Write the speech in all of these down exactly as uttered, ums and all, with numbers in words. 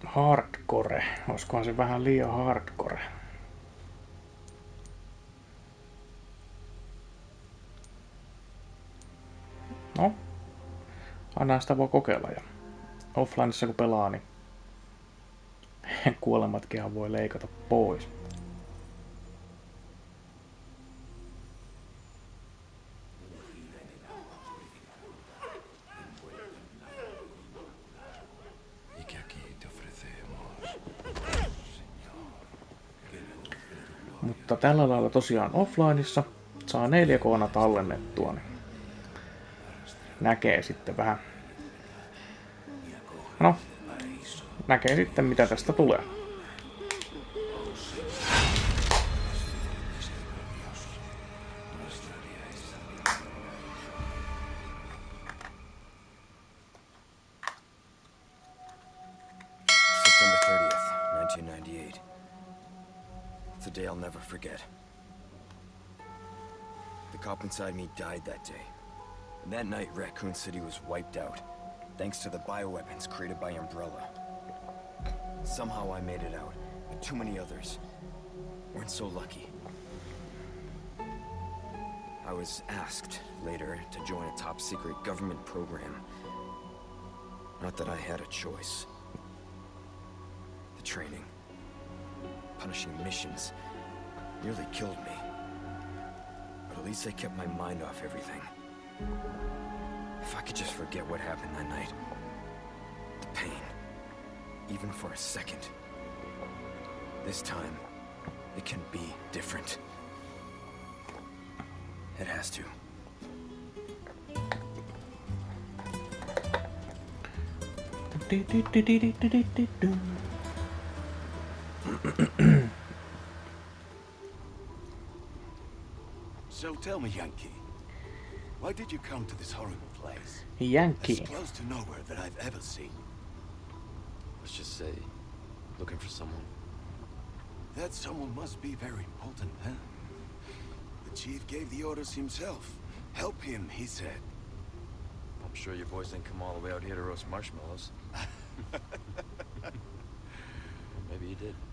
Hardcore. Olisikohan se vähän liian hardcore? No. Aina sitä voi kokeilla ja offlineissa kun pelaa, niin kuolematkinhan voi leikata pois. Mutta tällä lailla tosiaan offlineissa saa neljä K:na tallennettua, niin näkee sitten vähän. No, näkee sitten mitä tästä tulee. September thirtieth, nineteen ninety-eight. It's a day I'll never forget. The cop inside me died that day. And that night, Raccoon City was wiped out, thanks to the bioweapons created by Umbrella. Somehow I made it out, but too many others weren't so lucky. I was asked later to join a top-secret government program. Not that I had a choice. The training, punishing missions, nearly killed me. But at least I kept my mind off everything. If I could just forget what happened that night. The pain. Even for a second. This time, it can be different. It has to. So tell me, Yankee, why did you come to this horrible place? Yankee. As close to nowhere that I've ever seen. Let's just say, looking for someone. That someone must be very important, huh? The chief gave the orders himself. Help him, he said. I'm sure your boys didn't come all the way out here to roast marshmallows. Maybe you did.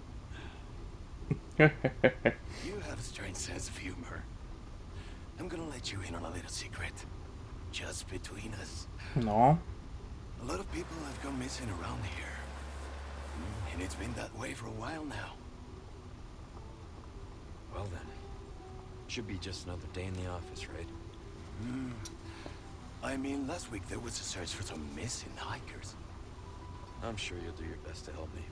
You have a strange sense of humor. I'm gonna let you in on a little secret. Just between us. No. A lot of people have gone missing around here. And it's been that way for a while now. Well then, should be just another day in the office, right? Hmm. I mean, last week there was a search for some missing hikers. I'm sure you'll do your best to help me.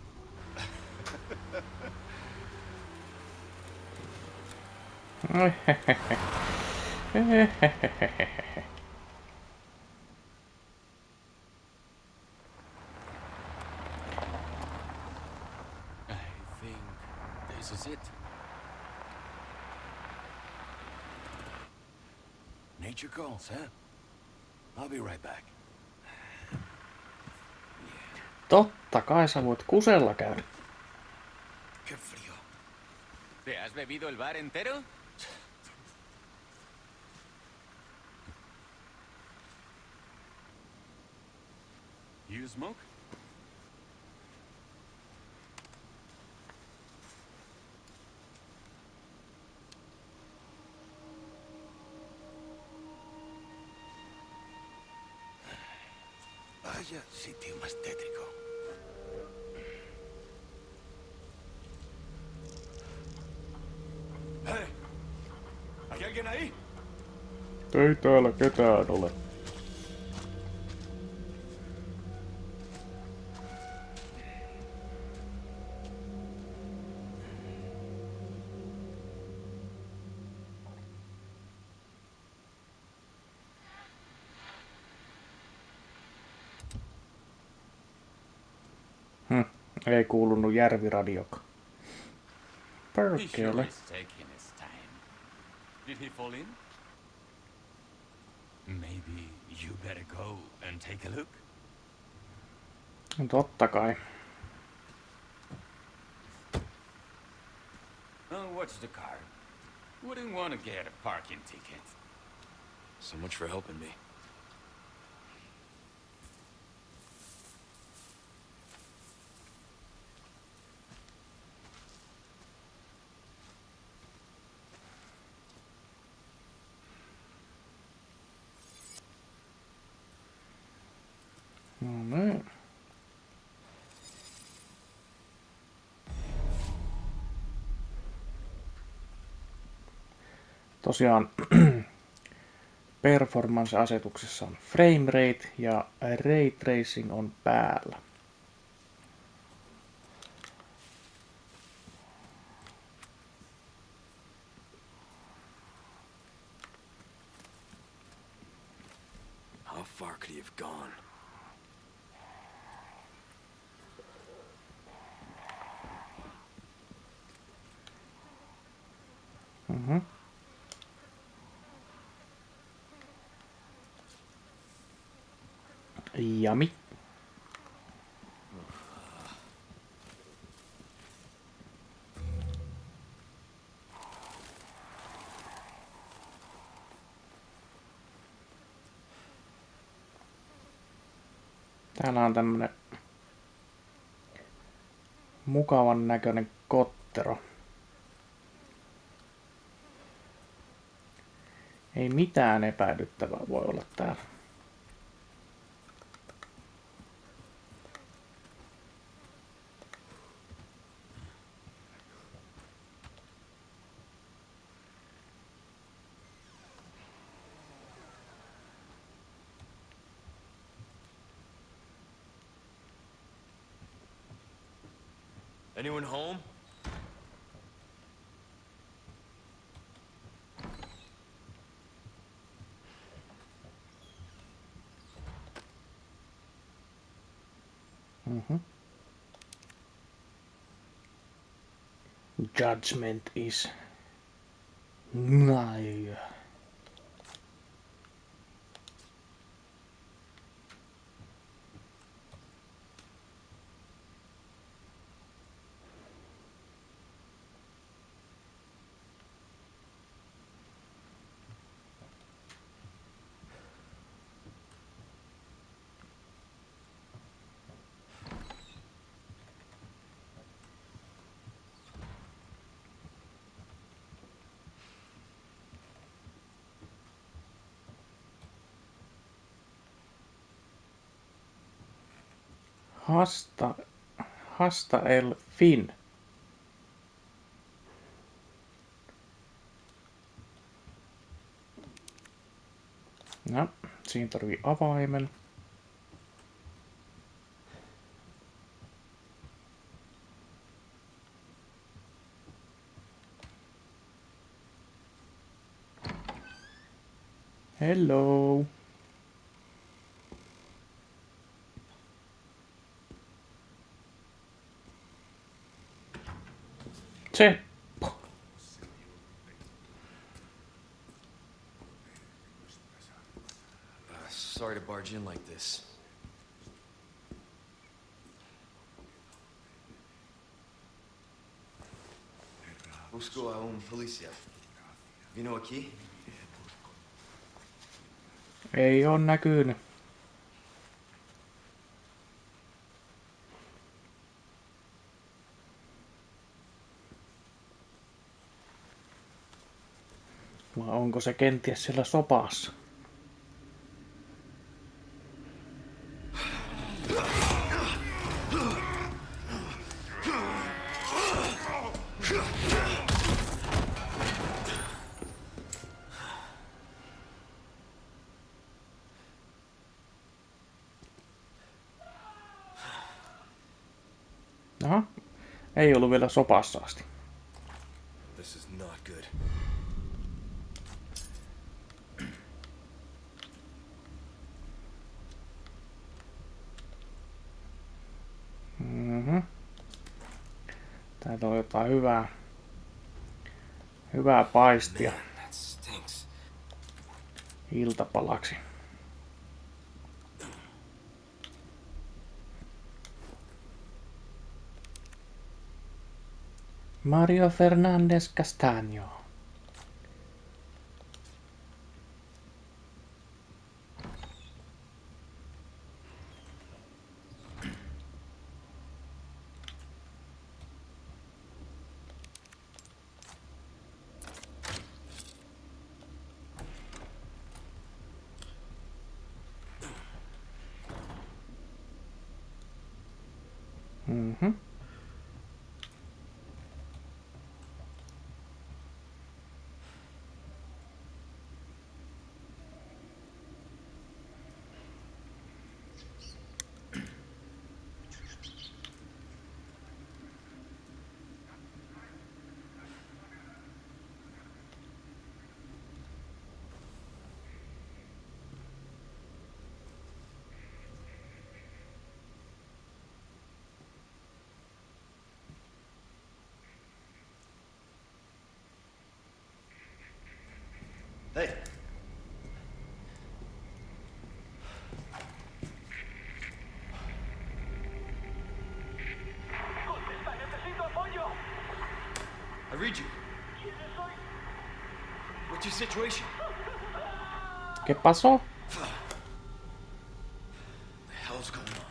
I think this is it. Nature calls, huh? I'll be right back. Totta kai sä voit kusella käydä. Qué frío. ¿Te has bebido el bar entero? You smoke? Vaya sitio más tétrico. ¡Hey! ¿Hay alguien ahí? Ei täällä ketään ole. Hm, ei kuulunut järviradioka. He sure Perkele. is taking his time. Did he fall in? Maybe you better go and take a look. Totta kai. Oh, what's the car? Wouldn't want to get a parking ticket. So much for helping me. No niin. Tosiaan performance-asetuksessa on frame rate ja ray tracing on päällä. How far could he have gone? Mhm. Jami. Täällä on tämmönen mukavan näköinen kottero. Ei mitään epäilyttävää voi olla täällä. Anyone home? Mhm. Judgment is nigh. Hasta, hasta el fin. No, siinä tarvii avaimen. Hello. Seppo. Uh, sorry to barge in like this. Busco a un policía. Vino aquí? Ei oo näkynyt. Vai onko se kenties siellä sopassa? Aha, ei ollut vielä sopassa asti. This is not good. Mhm. Täältä on jotain hyvää, hyvää paistia Man, that stinks. iltapalaksi. Mario Fernandez Castaño. Mhm. Hey. I read you. What's your situation? ¿Qué pasó? What the hell's going on?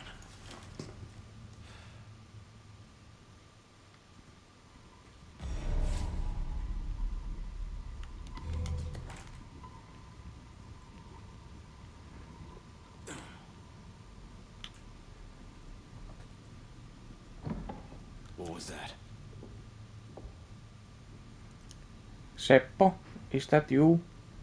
What was that? Seppo, is that you?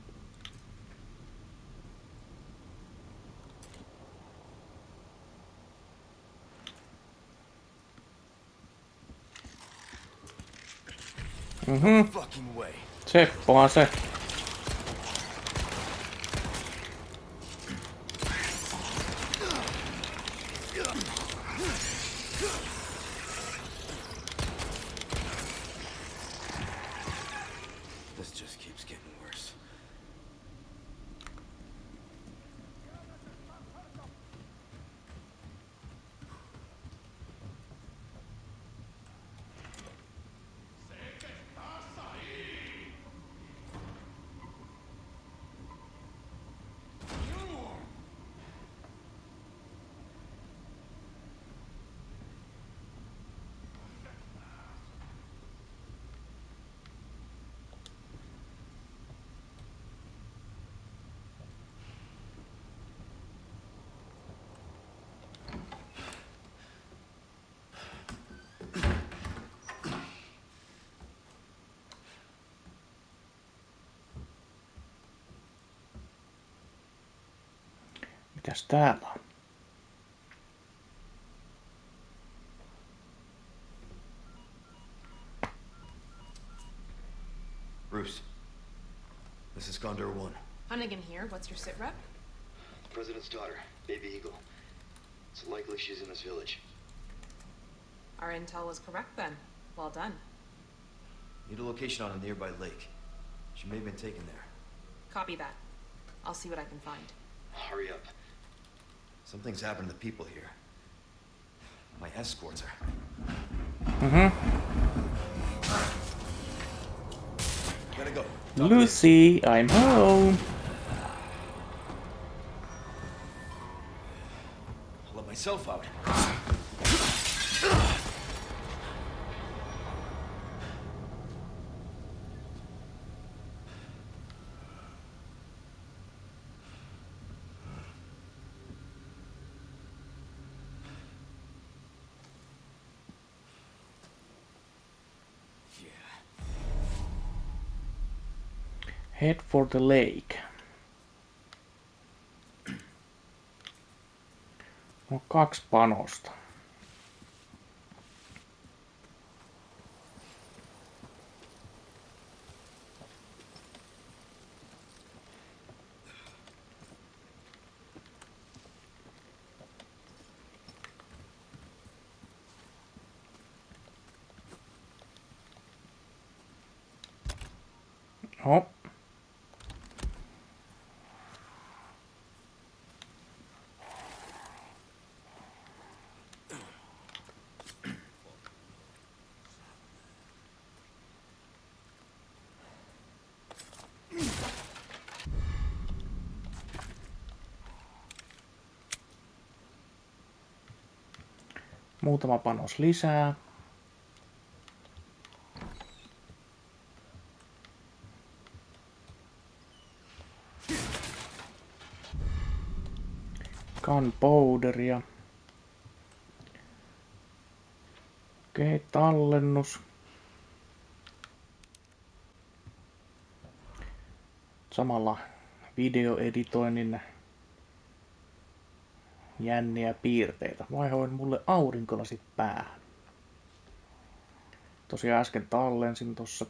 Mhm. Fucking way. Seppohan se. This just keeps getting worse. Mitäs täällä on? Bruce. This is Condor One. Hunnigan here. What's your sit rep? President's daughter, Baby Eagle. It's likely she's in this village. Our intel was correct then. Well done. Need a location on a nearby lake. She may have been taken there. Copy that. I'll see what I can find. Hurry up. Something's happened to the people here. My escorts are... Mhm. Gotta go. Lucy, I'm home. I'll let myself out. Head for the lake. On kaksi panosta. No. Muutama panos lisää. Gunpowderia. Okei, tallennus. Samalla videoeditoinnin jänniä piirteitä. Vaihoin mulle aurinkolasit päähän. Tosiaan äsken tallensin tossa.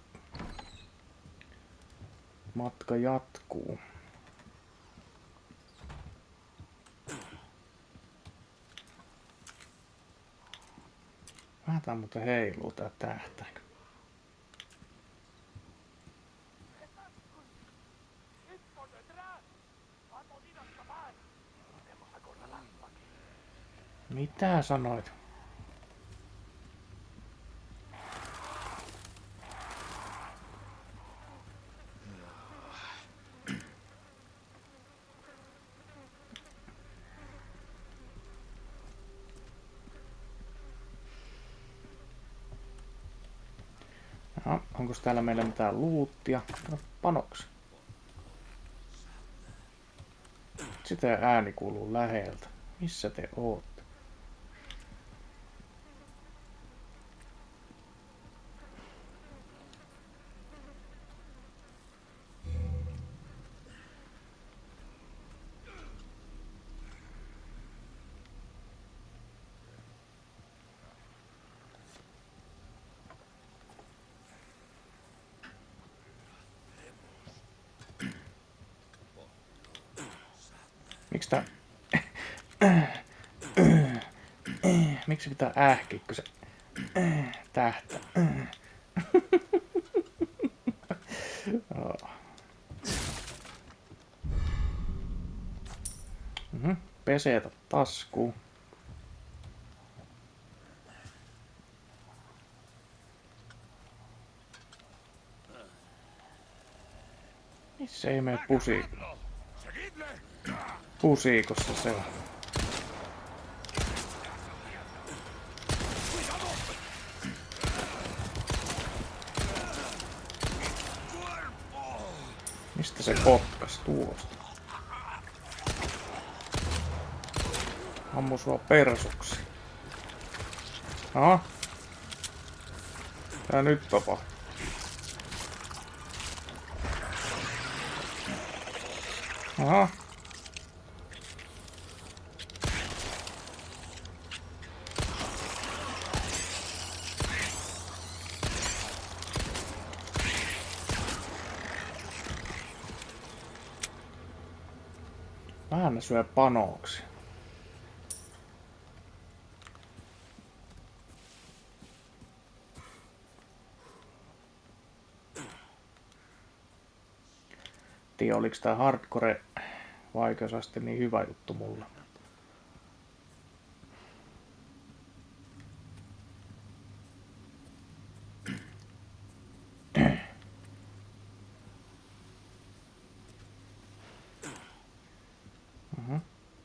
Matka jatkuu. Vähän tää muuten heiluu tää tähtäin. Mitä sanoit? No, onko täällä meillä mitään luuttia? No, panoksi. Sitä ääni kuuluu läheltä. Missä te ootte? Miksi tää... Miksi pitää ähkiä, kun se tähtää? Mm-hmm. Pesetä taskuun. Missä ei mene pusi... Pusiikossa se on. Mistä se potkas tuosta? Ammu sua persuksi. Aha. Tää nyt tapahtuu. Aha. Vähän ne syö panoksi. Tiedä, oliks tää hardcore vaikeusaste niin hyvä juttu mulla. Mhm.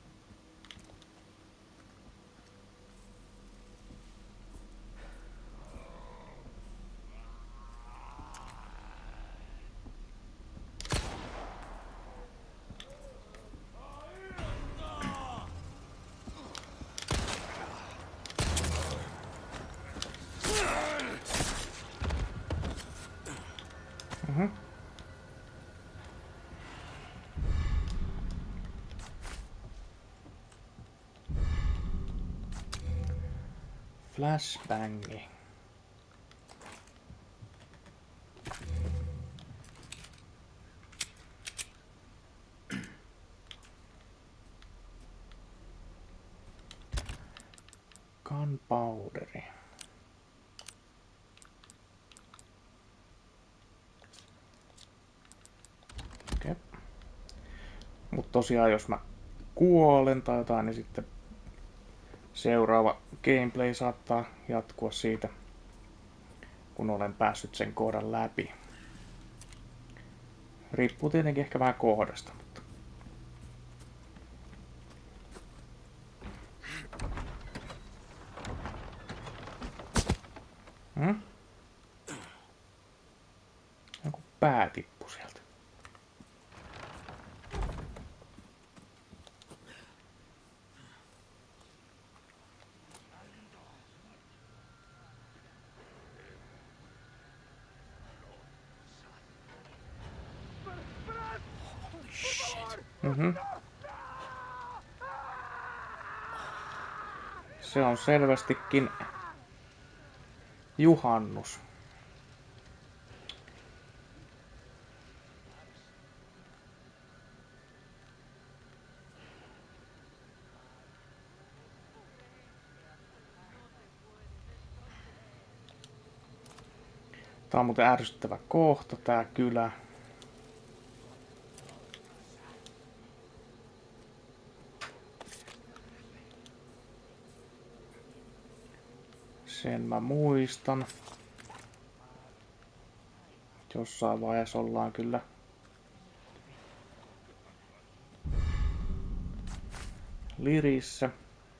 Mhm. Flashbangi. Gunpowderi. Okei. Mut tosiaan jos mä kuolen tai jotain, niin sitten seuraava gameplay saattaa jatkua siitä, kun olen päässyt sen kohdan läpi. Riippuu tietenkin ehkä vähän kohdasta, mutta... Hmm? Joku pää tippui sieltä. Mhm. Se on selvästikin juhannus. Tää on muuten ärsyttävä kohta, tää kylä. Sen mä muistan. Jossain vaiheessa ollaan kyllä Lirissä.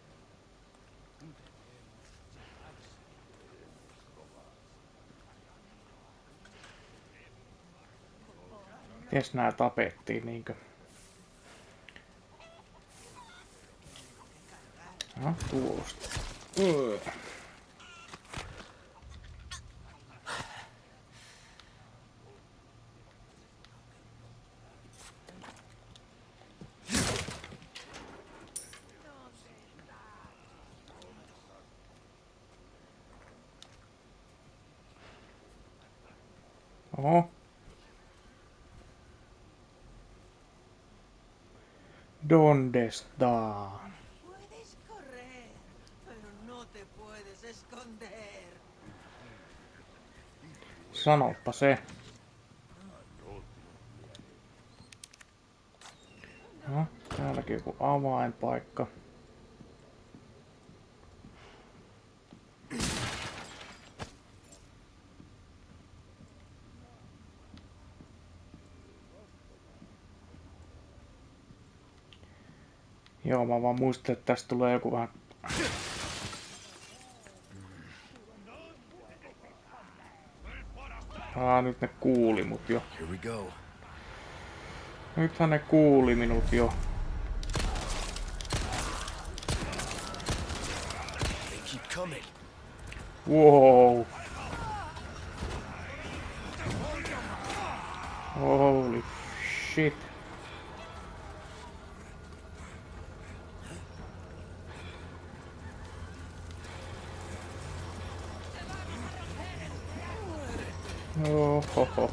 Mites nää tapettiin niinkö? No, tuosta. Öö. Oho. ¿Dónde está? Puedes correr, pero no te puedes esconder. Sanoppa se. No, täälläkin joku avainpaikka. Joo, mä vaan muistelin, että tästä tulee joku vähän... Aa, nyt ne kuuli mut jo. Here we go. Nythän ne kuuli minut jo. They keep coming. Wow. Holy shit. Ohoho.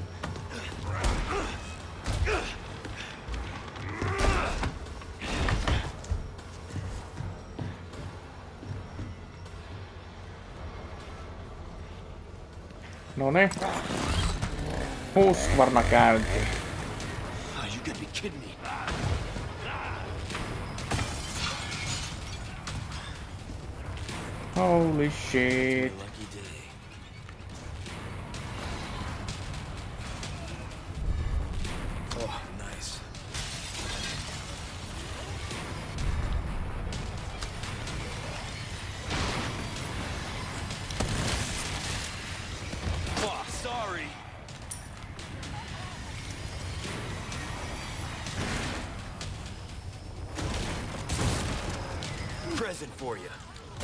Noniin. Husqvarna käyntiin. Oh, you gotta be kidding me. Holy shit. Lucky day. Oh, nice. Oh, sorry. Present for you.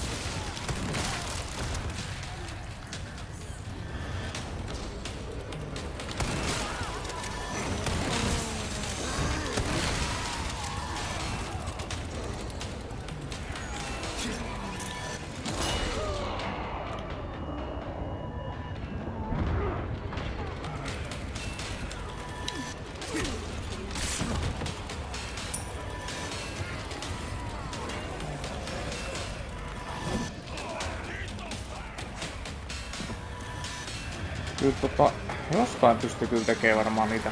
Kyllä tota, jostain pystyy kyllä tekemään varmaan niitä.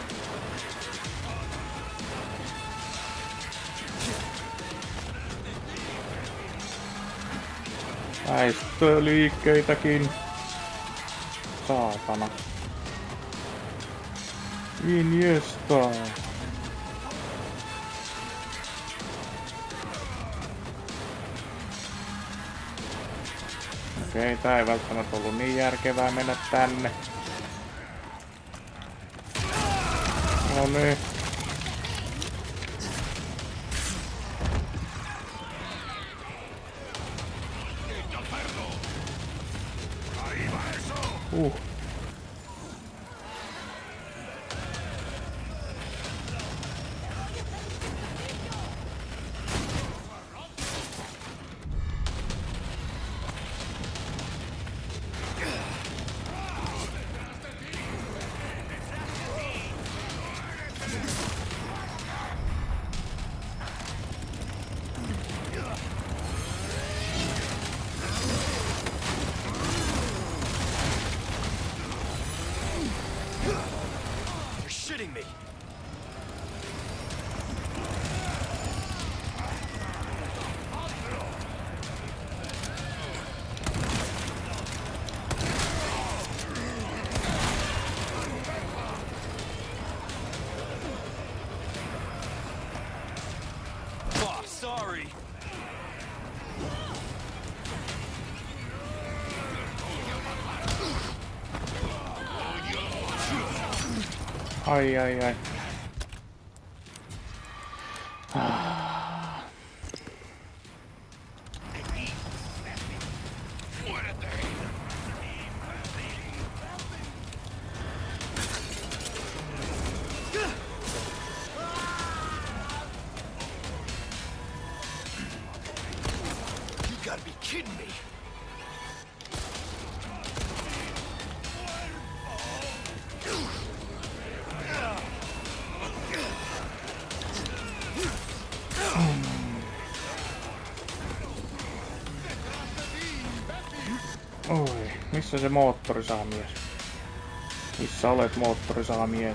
Väistöliikkeitäkin. Saatana. Iniesta. Okei, tää ei välttämättä ollut niin järkevää mennä tänne. No niin. Uh. Ai ai ai. Ah. You gotta be kidding me. Oi, missä se moottorisaamies? Missä olet, moottorisaamies?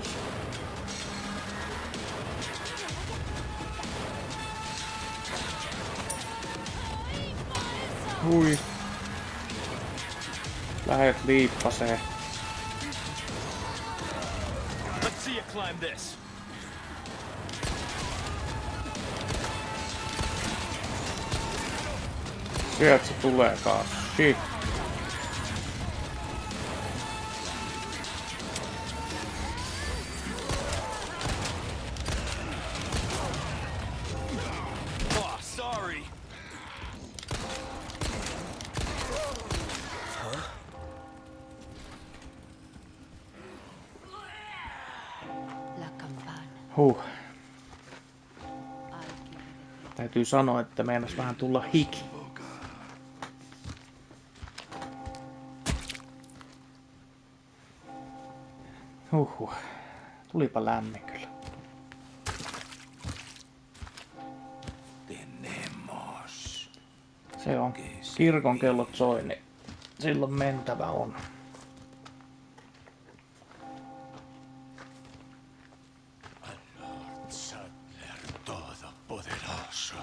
Hui. Lähet liippaseen. Let's see you climb this. Sieltä se tuleekaan. Shit. Oh, sorry. La campana. Huh. Al chiudere. Täytyy sanoa, että meinas vähän tulla hiki. Huhhuh. Tulipa lämmin kyllä. Tenemos. Se on. Kirkon kellot soi, niin silloin mentävä on. Lord Sattler Todopoderoso.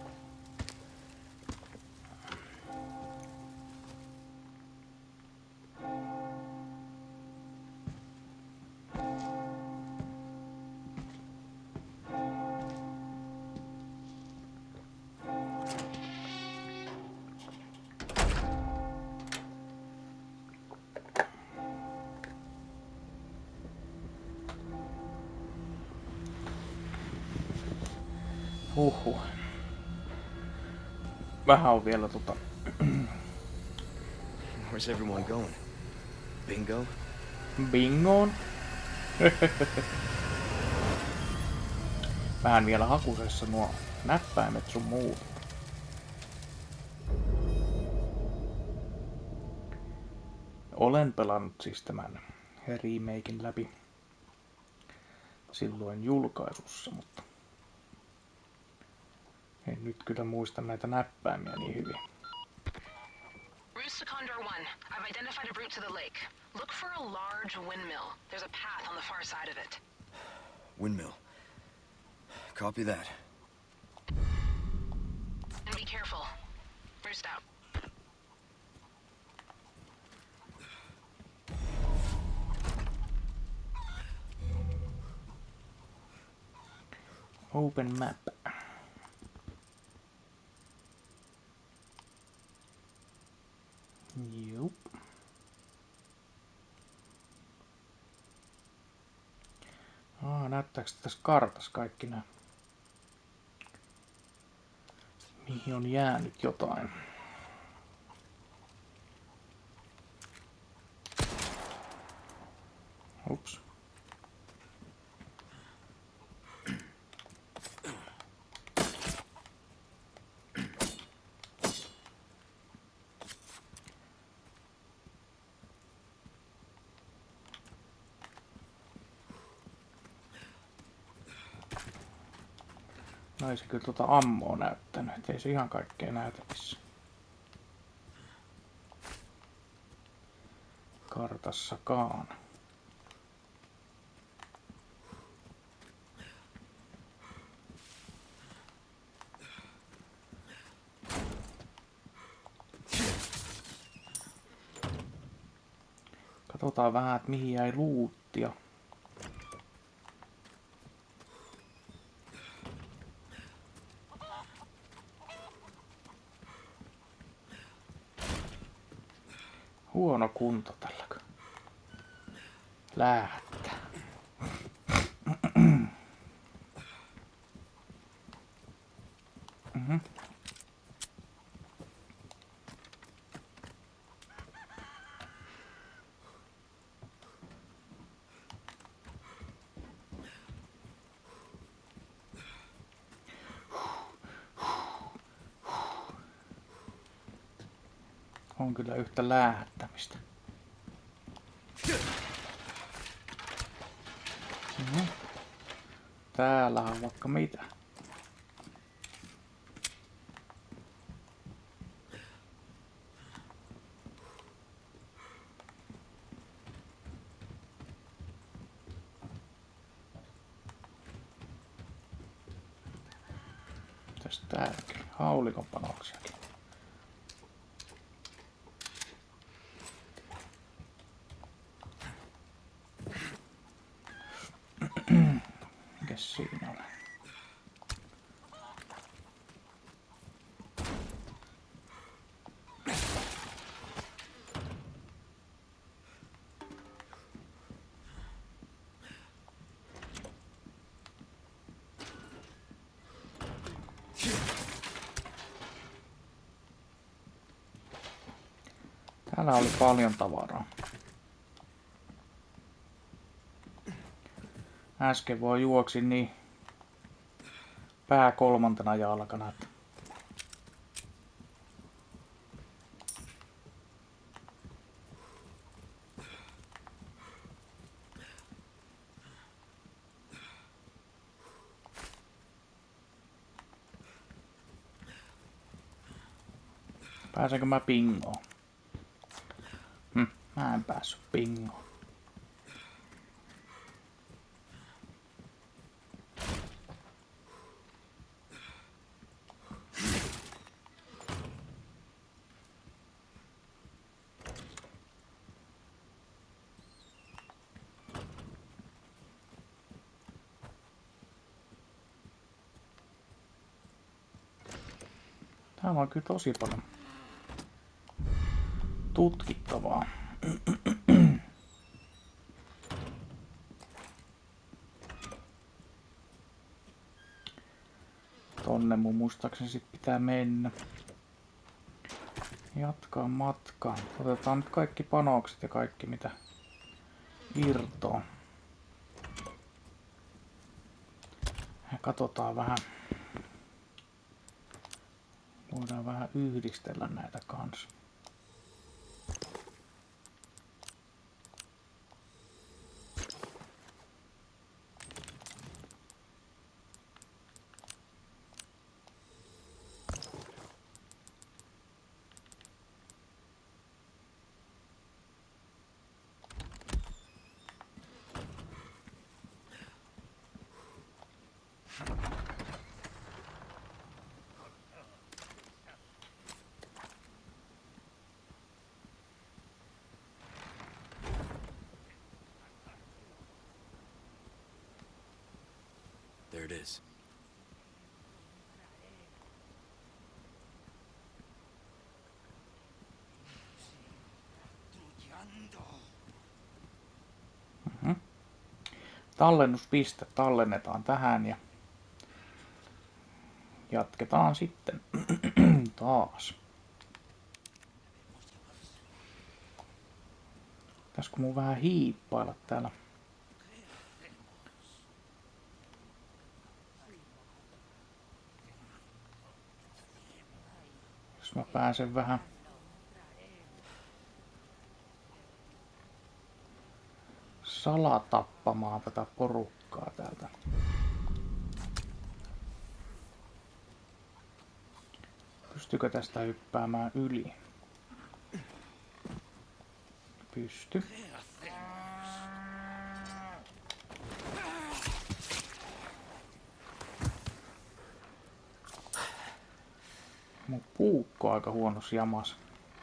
Huhhuh. Vähän on vielä tota... Where's everyone going? Bingo? Bingoon. Vähän vielä hakusessa nuo näppäimet sun muut. Olen pelannut siis tämän remaken läpi silloin julkaisussa, mutta en nyt kyllä muista näitä näppäimiä niin hyvin. Roost to Condor One. I've identified a route to the lake. Look for a large windmill. There's a path on the far side of it. Windmill. Copy that. And be careful. Roost out. Open map. Jup. Aa, näyttääkö tässä kartassa kaikki nämä? Mihin on jäänyt jotain? Ups. No ei se kyllä tuota ammoa näyttänyt, et ei se ihan kaikkea näytä missä. Kartassakaan. Katsotaan vähän, että mihin jäi luuttia. Huono kunto tälläkö. Lähtää. On kyllä yhtä läähättämistä. No. Täällä on vaikka mitä. Mitäs täälläkin? Haulikon panoksiakin. Mikäs siinä on? Täällä oli paljon tavaraa. Äsken voi juoksin niin pää kolmantena jalkana, että pääsenkö mä pingoon? Hm, mä en päässyt pingoon. Täällä on kyllä tosi paljon tutkittavaa. Tonne mun muistaakseni sit pitää mennä. Jatkaa matkaa. Otetaan nyt kaikki panokset ja kaikki mitä irtoaa. Ja katsotaan vähän. Voidaan vähän yhdistellä näitä kanssa. There it is. Mm-hmm. Tallennuspiste tallennetaan tähän ja jatketaan sitten taas. Pitäisikö mun vähän hiippailla täällä? Jos mä pääsen vähän salatappamaan tätä porukkaa täältä. Pystykö tästä hyppäämään yli? Pysty. Mun puukko on aika huonossa jamassa.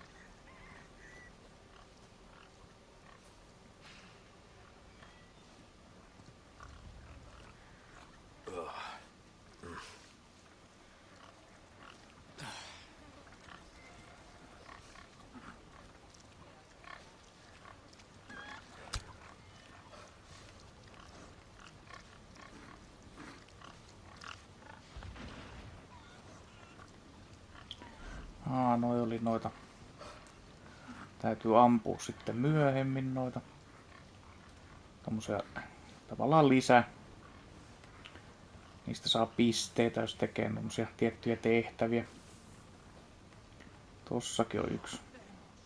Aa, noi oli noita. Täytyy ampua sitten myöhemmin noita. Tommosia tavallaan lisää. Niistä saa pisteitä, jos tekee tommosia tiettyjä tehtäviä. Tossakin on yksi.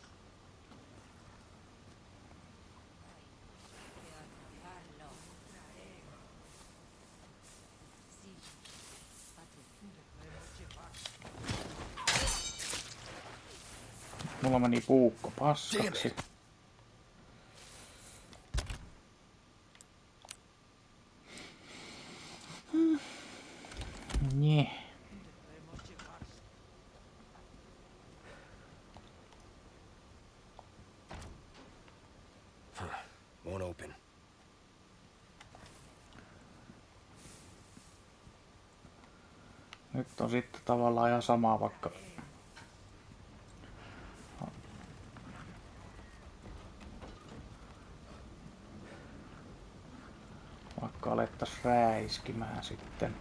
Mulla meni puukko paskaksi. Nye. Won't open. Nyt on sitten tavallaan ihan sama, vaikka vaikka alettais räiskimään sitten.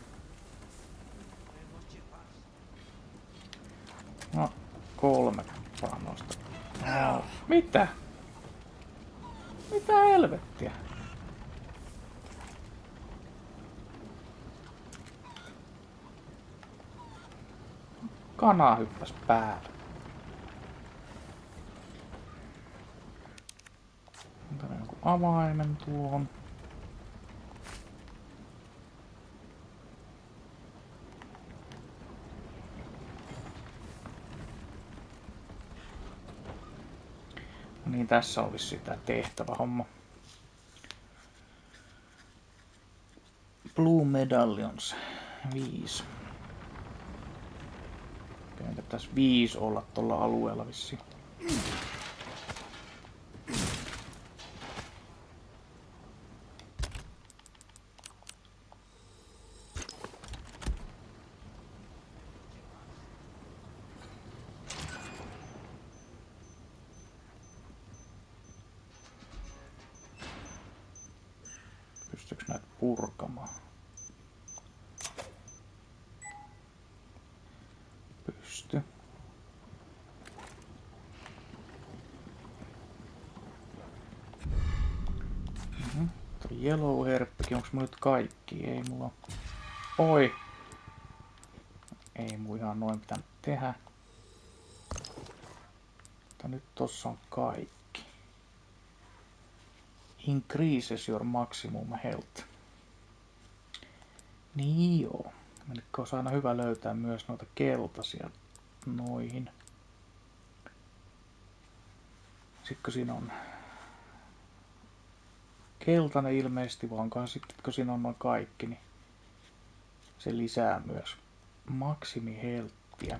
No, kolme panosta. No, mitä? Mitä helvettiä? Kana hyppäs päälle. Antaa joku avaimen tuohon. No niin, tässä olisi sitä tehtävä homma. Blue Medallions. Viisi. Entä tässä viisi olla tuolla alueella vissiin. Pystyykö näitä purkamaan? Pysty. Mm-hmm. Tuo yellow herppikin, onks mulla nyt kaikki? Ei mulla. Oi! Ei mulla ihan noin pitänyt tehdä. Mutta nyt tossa on kaikki. Increases your maximum health. Niin joo. Nyt olisi aina hyvä löytää myös noita keltaisia noihin. Sitten kun siinä on keltainen ilmeisesti, vaan sitten kun siinä on noin kaikki, niin se lisää myös maksimihelttiä.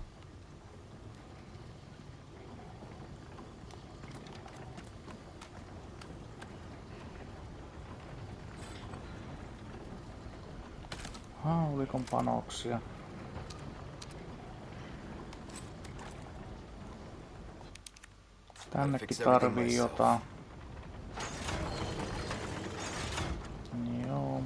Haulikon panoksia. Tännekin tarvii jotain. Joo.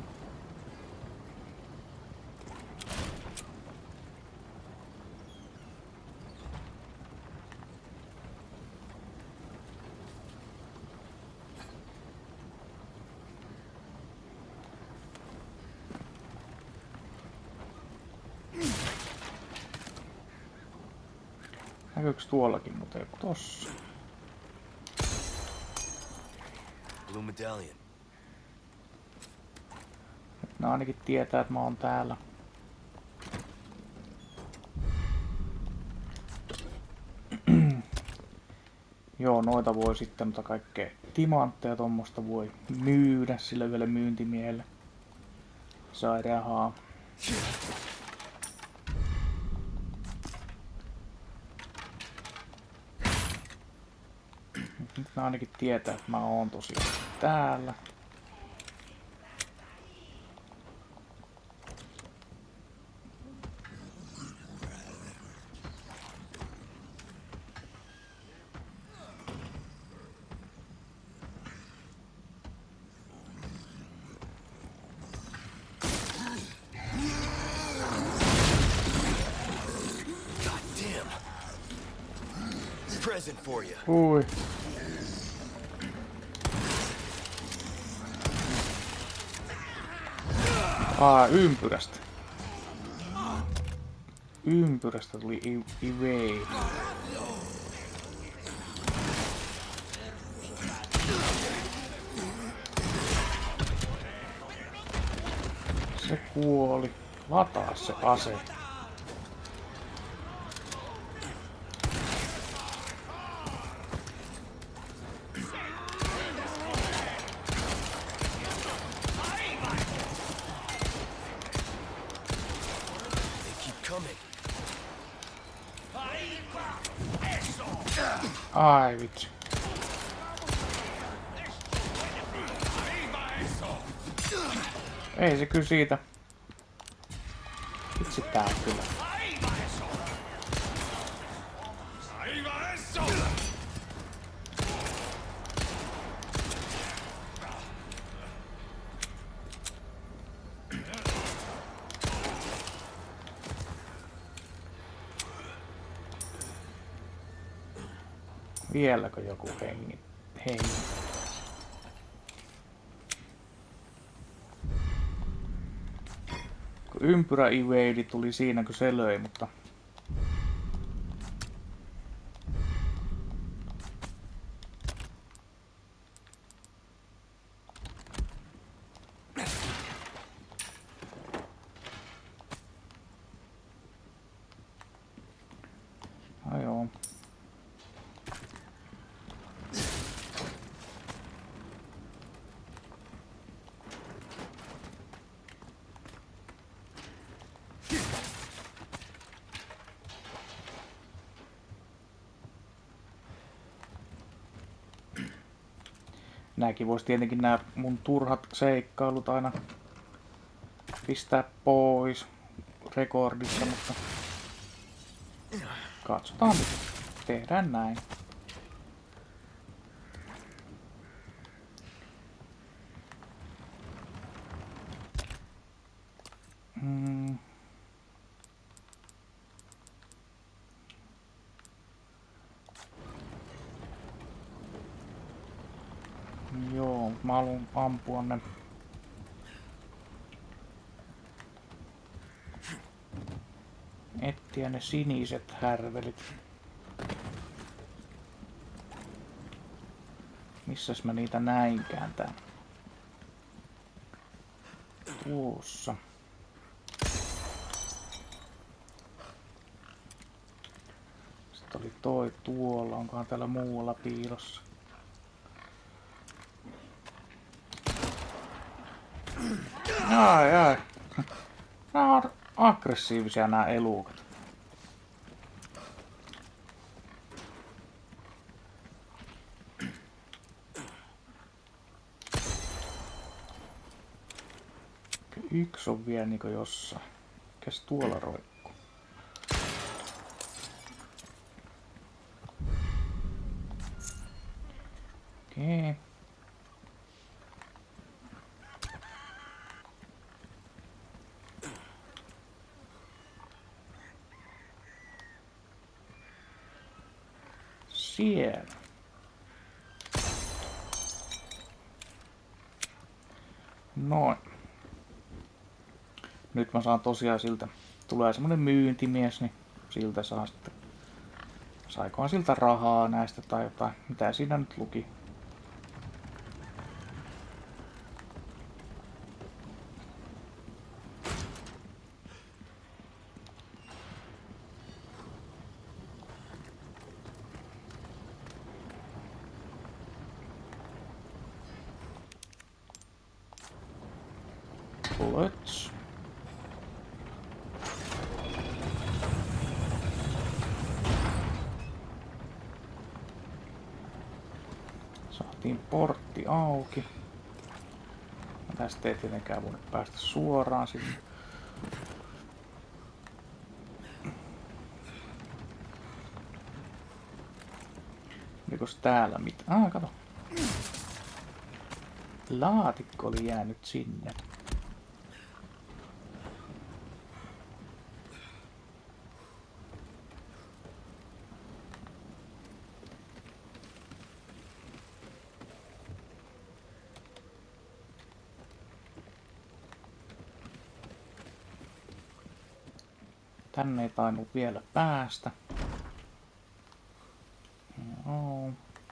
Näkyykö tuollakin, mutta joku tossa? Blue medallion. Nyt ne ainakin tietää, että mä oon täällä. Joo, noita voi sitten, mutta kaikkea timantteja tommosta voi myydä sille yhdelle myyntimiehelle. Sai rahaa. Nyt ne ainakin tietää, että mä oon tosiaan täällä. Present for you. Ui. Aa, ympyrästä. Ympyrästä tuli evade. Se kuoli. Lataa se ase. Ai vitsi. Ei se kyllä siitä. Vitsi tää on kyllä. Vieläkö joku hengi? Hengi. Ympyrä evade tuli siinä, kun se löi, mutta... No joo. Nääkin vois tietenkin nämä mun turhat seikkailut aina pistää pois rekordissa, mutta katsotaan nyt. Tehdään näin. Mm. Joo, mä haluan ampua ne. Etsiä ne siniset härvelit. Missäs mä niitä näinkään tää? Tuossa. Sitten oli toi tuolla. Onkohan täällä muualla piilossa? Ai ai. Nää on aggressiivisia nää elukat. Yksi on vielä niinku jossain. Mikäs tuolla roikkuu? Okei. Siellä. Noin. Nyt mä saan tosiaan siltä, tulee semmonen myyntimies, niin siltä saa sitten, saikohan siltä rahaa näistä tai jotain, mitä siinä nyt luki. Bullets. Saatiin portti auki. Tästä ei tietenkään voi päästä suoraan sinne. Olikos täällä mitään? Ah, kato. Laatikko oli jäänyt sinne. Tänne ei tainnut vielä päästä. Joo.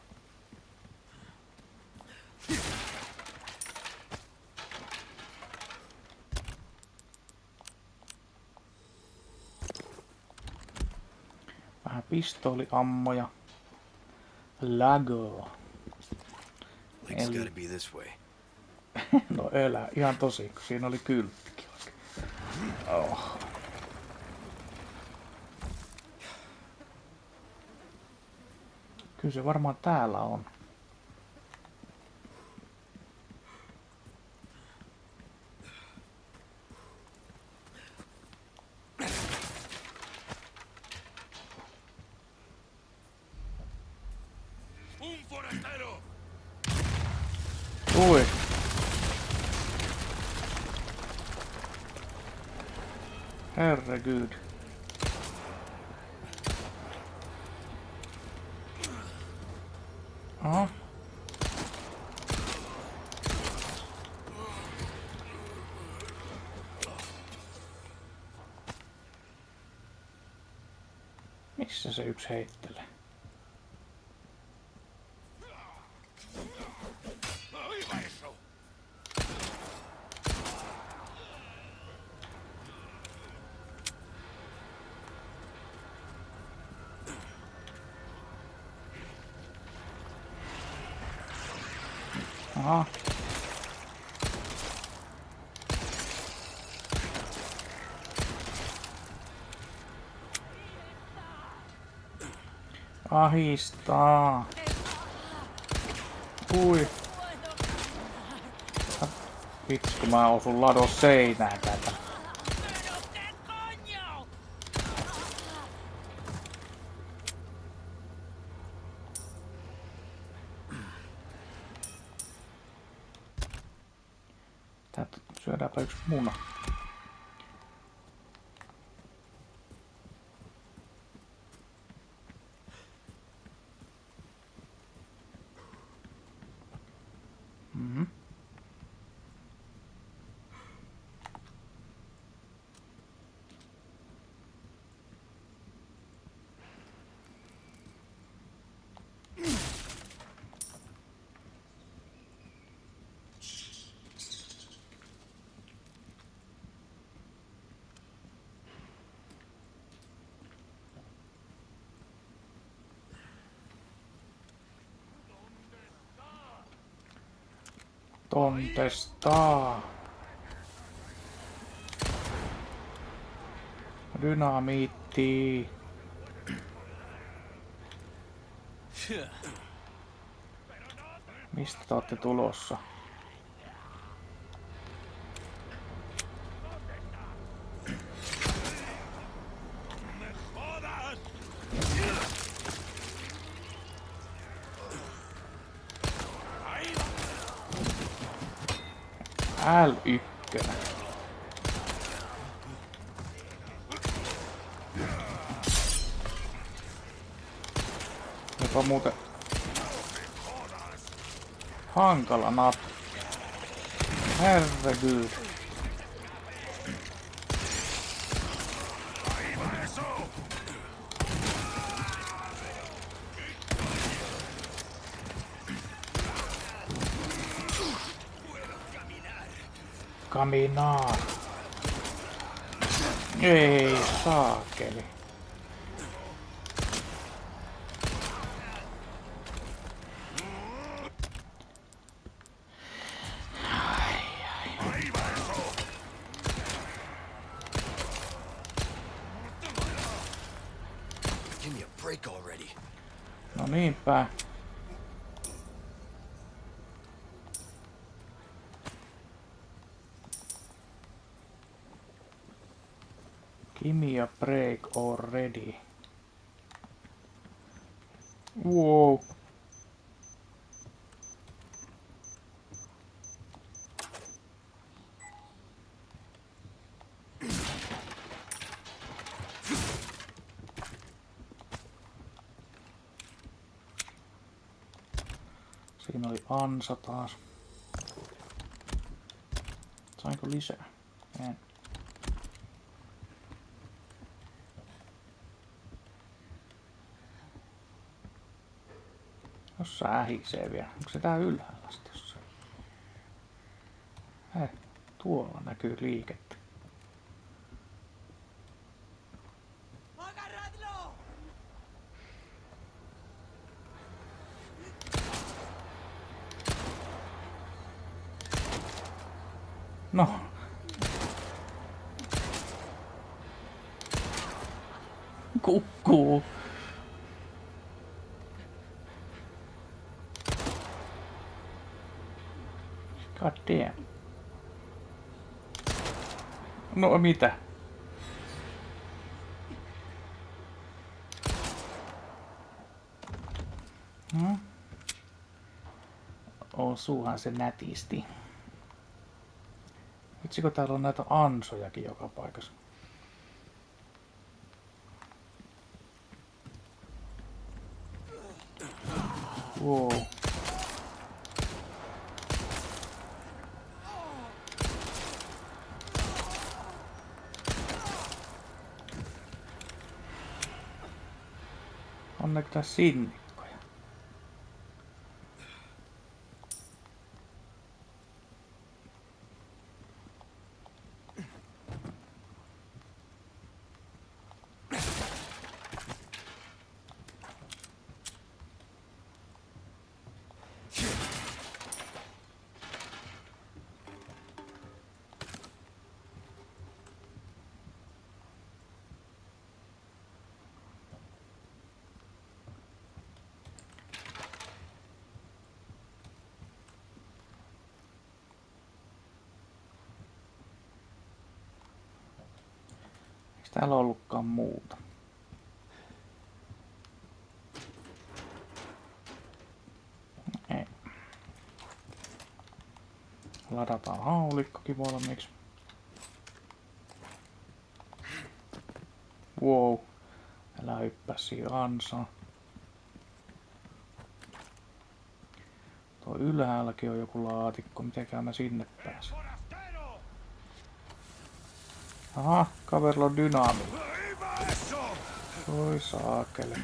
Vähän pistooliammoja. Lago. Eli... no elä, ihan tosi, kun siinä oli kylttikin. Oh. Kyllä se varmaan täällä on. Ui. Herregud. Aha. Missä se yksi heittelee? Aha. Ahistaa. Ui. Vitsi, kun mä osun ladon seinään tätä. Täältä syödäänpä yksi muna. Mhm. Tontestaa. Dynamiitti. Mistä te ootte tulossa? L yksi. Jopa muuten hankala nappi. Herregud. Kaminaa. Ei saakeli. Give me a break already. No niinpä. Give me a break already. Wow. Siinä oli ansa taas. Sainko lisää? En. Jossa ähisee vielä. Onko se tää ylhäällä sitten jossain? Hei, tuolla näkyy liikettä. No. Kukkuu. God damn. No mitä? Hmm? Osuuhan se nätisti. Vitsikö täällä on näitä ansojakin joka paikassa? Wow. On näitä tää sinnikkoja. Täällä on ollutkaan muuta. Ei. Ladataan haulikkokin valmiiksi. Wow. Älä hyppää siihen ansaan. Tuo ylhäälläkin on joku laatikko. Mitenkään mä sinne pääsen? Aha, kaverilla on dynaami. Oi saakele.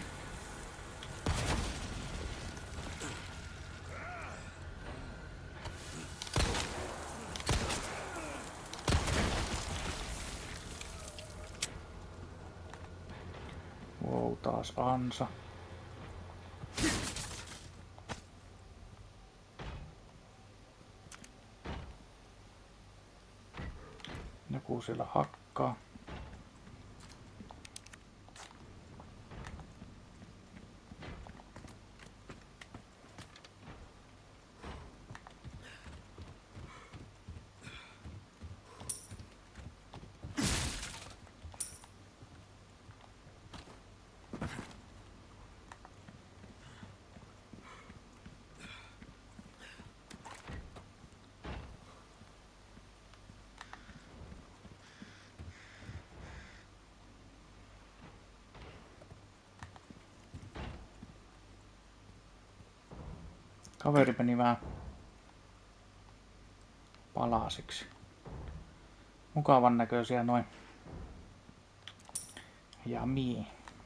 Wow, taas ansa. Joku siellä hakkaa. Kaveri meni vähän palasiksi. Mukavan näköisiä noin. Ja mie.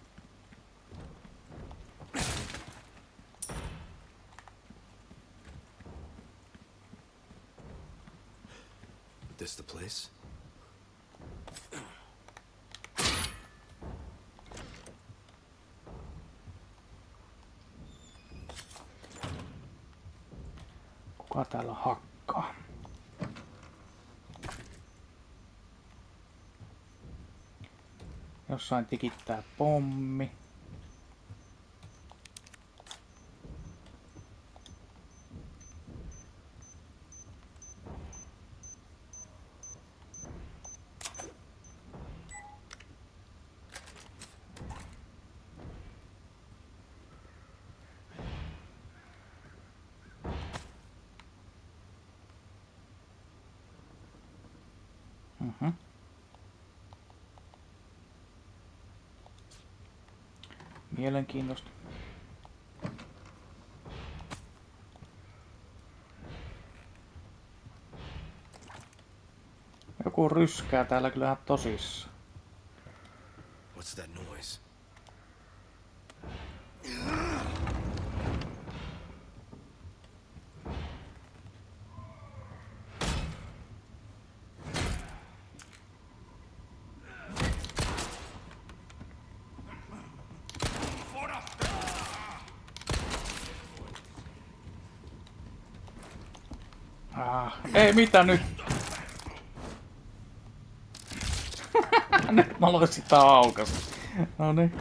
This the place? Kuka täällä hakkaa? Jossain tikittää pommi. Mhm. Mielenkiintoista. Joku ryskää täällä kyllä ihan tosissaan. What's that noise? Ah, ei mitä nyt? Nyt mä aloin sitä aukasta. No niin.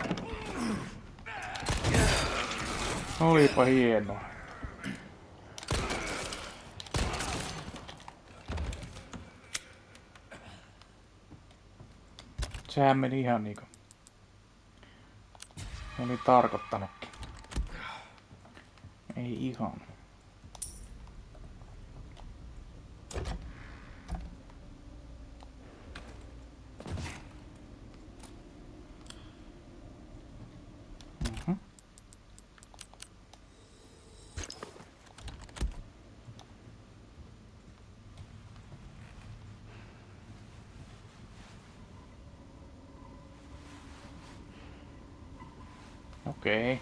Olipa hienoa. Sehän meni ihan niinku oli tarkoittanutkin. Ei ihan. Mhm. Okei.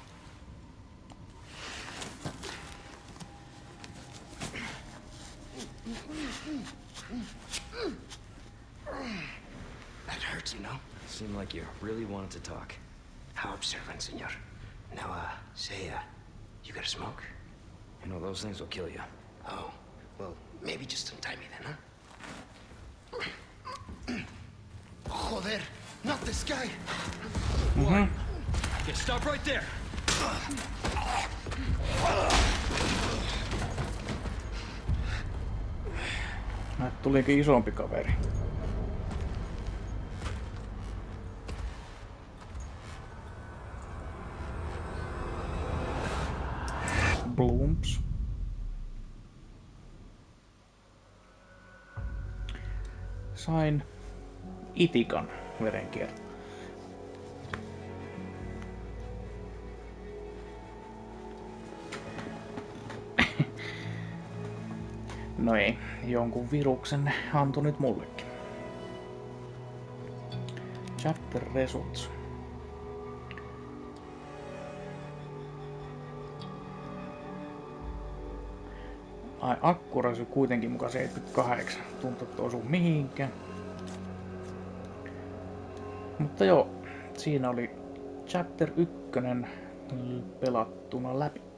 That hurts, you know? Seemed like you really wanted to talk. How observant, senor. Now, uh, say, uh, you got a smoke? You know, those things will kill you. Oh, well, maybe just untie me then, huh? Joder, not this guy! Mhm. Okay, stop right there! Näet tulikin isompi kaveri. Blooms. Sain itikan verenkierto. No ei, jonkun viruksen ne antoi nyt mullekin. Chapter results. Ai, accuracy kuitenkin muka seitsemänkymmentäkahdeksan. Tuntuu, että osu mihinkään. Mutta joo, siinä oli chapter yksi pelattuna läpi.